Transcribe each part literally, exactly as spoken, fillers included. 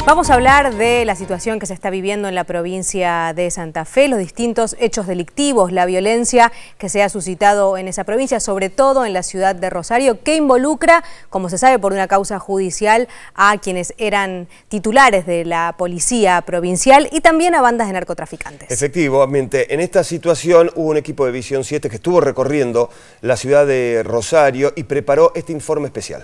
Vamos a hablar de la situación que se está viviendo en la provincia de Santa Fe, los distintos hechos delictivos, la violencia que se ha suscitado en esa provincia, sobre todo en la ciudad de Rosario, que involucra, como se sabe por una causa judicial, a quienes eran titulares de la policía provincial y también a bandas de narcotraficantes. Efectivamente, en esta situación hubo un equipo de Visión siete que estuvo recorriendo la ciudad de Rosario y preparó este informe especial.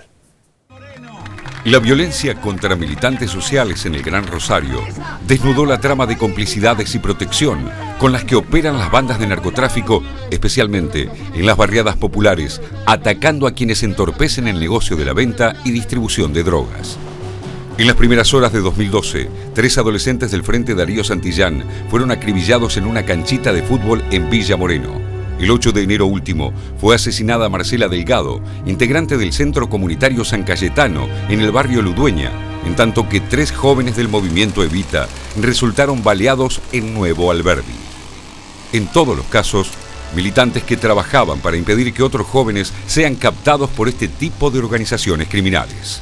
La violencia contra militantes sociales en el Gran Rosario desnudó la trama de complicidades y protección con las que operan las bandas de narcotráfico, especialmente en las barriadas populares, atacando a quienes entorpecen el negocio de la venta y distribución de drogas. En las primeras horas de dos mil doce, tres adolescentes del Frente Darío Santillán fueron acribillados en una canchita de fútbol en Villa Moreno. El ocho de enero último fue asesinada Marcela Delgado, integrante del Centro Comunitario San Cayetano, en el barrio Ludueña, en tanto que tres jóvenes del movimiento Evita resultaron baleados en Nuevo Alberdi. En todos los casos, militantes que trabajaban para impedir que otros jóvenes sean captados por este tipo de organizaciones criminales.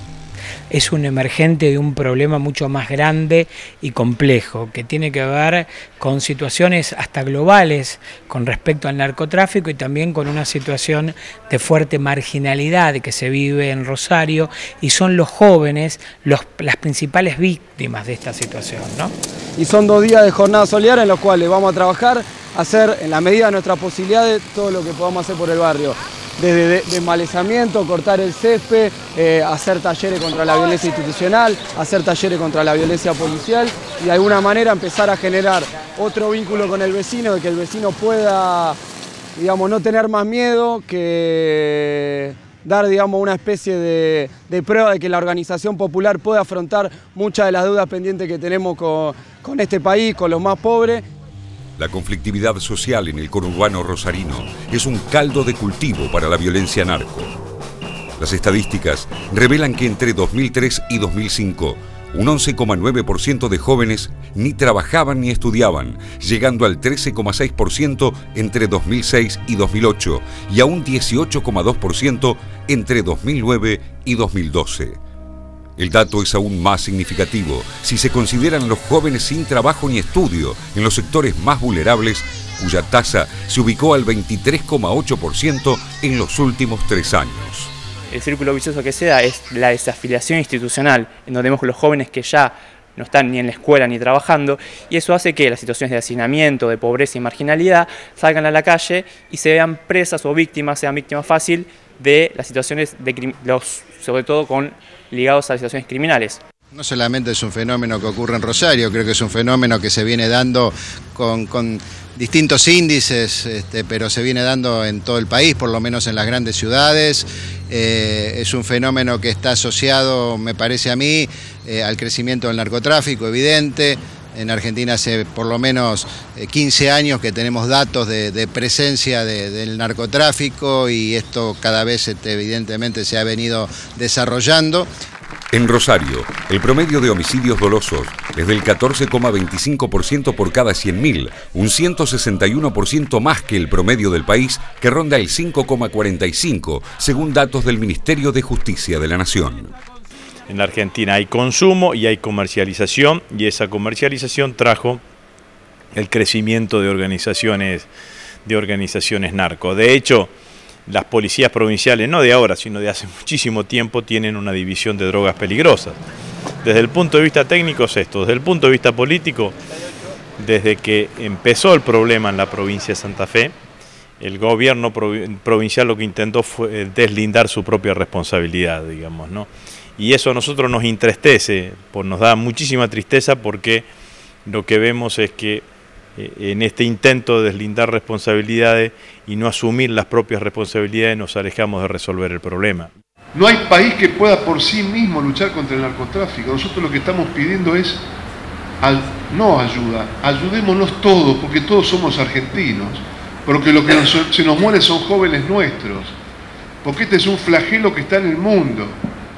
Es un emergente de un problema mucho más grande y complejo, que tiene que ver con situaciones hasta globales con respecto al narcotráfico y también con una situación de fuerte marginalidad que se vive en Rosario, y son los jóvenes los, las principales víctimas de esta situación, ¿no? Y son dos días de jornada solidaria en los cuales vamos a trabajar, hacer en la medida de nuestras posibilidades todo lo que podamos hacer por el barrio. Desde desmalezamiento, cortar el césped, eh, hacer talleres contra la violencia institucional, hacer talleres contra la violencia policial y de alguna manera empezar a generar otro vínculo con el vecino, de que el vecino pueda, digamos, no tener más miedo, que dar, digamos, una especie de, de prueba de que la organización popular puede afrontar muchas de las deudas pendientes que tenemos con, con este país, con los más pobres. La conflictividad social en el conurbano rosarino es un caldo de cultivo para la violencia narco. Las estadísticas revelan que entre dos mil tres y dos mil cinco, un once coma nueve por ciento de jóvenes ni trabajaban ni estudiaban, llegando al trece coma seis por ciento entre dos mil seis y dos mil ocho y a un dieciocho coma dos por ciento entre dos mil nueve y dos mil doce. El dato es aún más significativo si se consideran los jóvenes sin trabajo ni estudio en los sectores más vulnerables, cuya tasa se ubicó al veintitrés coma ocho por ciento en los últimos tres años. El círculo vicioso que se da es la desafiliación institucional, en donde vemos los jóvenes que ya no están ni en la escuela ni trabajando, y eso hace que las situaciones de hacinamiento, de pobreza y marginalidad salgan a la calle y se vean presas o víctimas, sean víctimas fácil de las situaciones, de los, sobre todo con ligados a las situaciones criminales. No solamente es un fenómeno que ocurre en Rosario, creo que es un fenómeno que se viene dando con, con distintos índices, este, pero se viene dando en todo el país, por lo menos en las grandes ciudades. Eh, es un fenómeno que está asociado, me parece a mí, eh, al crecimiento del narcotráfico, evidente. En Argentina hace por lo menos quince años que tenemos datos de, de presencia de, del narcotráfico, y esto cada vez este, evidentemente se ha venido desarrollando. En Rosario, el promedio de homicidios dolosos es del catorce coma veinticinco por ciento por cada cien mil, un ciento sesenta y uno por ciento más que el promedio del país, que ronda el cinco coma cuarenta y cinco, según datos del Ministerio de Justicia de la Nación. En la Argentina hay consumo y hay comercialización, y esa comercialización trajo el crecimiento de organizaciones, de organizaciones narco. De hecho, las policías provinciales, no de ahora, sino de hace muchísimo tiempo, tienen una división de drogas peligrosas. Desde el punto de vista técnico es esto, desde el punto de vista político, desde que empezó el problema en la provincia de Santa Fe, el gobierno provincial lo que intentó fue deslindar su propia responsabilidad, digamos, ¿no? Y eso a nosotros nos entristece, nos da muchísima tristeza, porque lo que vemos es que en este intento de deslindar responsabilidades y no asumir las propias responsabilidades, nos alejamos de resolver el problema. No hay país que pueda por sí mismo luchar contra el narcotráfico. Nosotros lo que estamos pidiendo es, al, no ayuda, ayudémonos todos, porque todos somos argentinos, porque lo que nos, se nos muere son jóvenes nuestros, porque este es un flagelo que está en el mundo.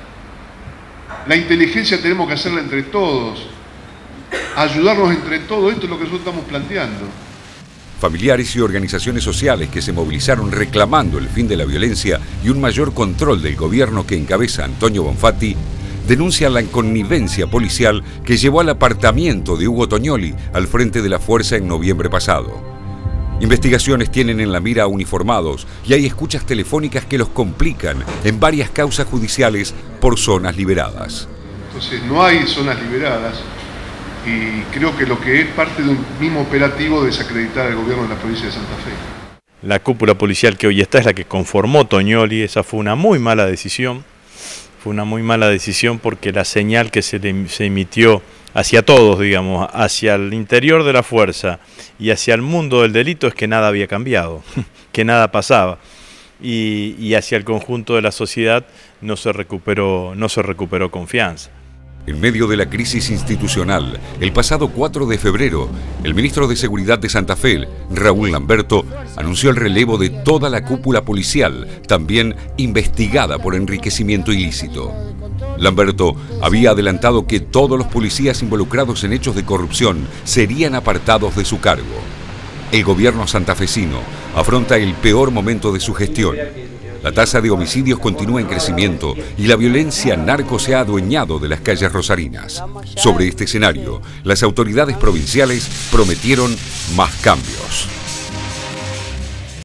La inteligencia tenemos que hacerla entre todos, ayudarnos entre todos, esto es lo que nosotros estamos planteando. Familiares y organizaciones sociales que se movilizaron reclamando el fin de la violencia y un mayor control del gobierno que encabeza Antonio Bonfatti denuncia la connivencia policial que llevó al apartamiento de Hugo Tognoli al frente de la fuerza en noviembre pasado. Investigaciones tienen en la mira a uniformados y hay escuchas telefónicas que los complican en varias causas judiciales por zonas liberadas. Entonces no hay zonas liberadas y creo que lo que es parte de un mismo operativo de desacreditar al gobierno de la provincia de Santa Fe. La cúpula policial que hoy está es la que conformó Tognoli. Esa fue una muy mala decisión. Fue una muy mala decisión porque la señal que se, le, se emitió hacia todos, digamos, hacia el interior de la fuerza y hacia el mundo del delito es que nada había cambiado, que nada pasaba. Y, y hacia el conjunto de la sociedad no se recuperó, no se recuperó confianza. En medio de la crisis institucional, el pasado cuatro de febrero, el ministro de Seguridad de Santa Fe, Raúl Lamberto, anunció el relevo de toda la cúpula policial, también investigada por enriquecimiento ilícito. Lamberto había adelantado que todos los policías involucrados en hechos de corrupción serían apartados de su cargo. El gobierno santafesino afronta el peor momento de su gestión. La tasa de homicidios continúa en crecimiento y la violencia narco se ha adueñado de las calles rosarinas. Sobre este escenario, las autoridades provinciales prometieron más cambios.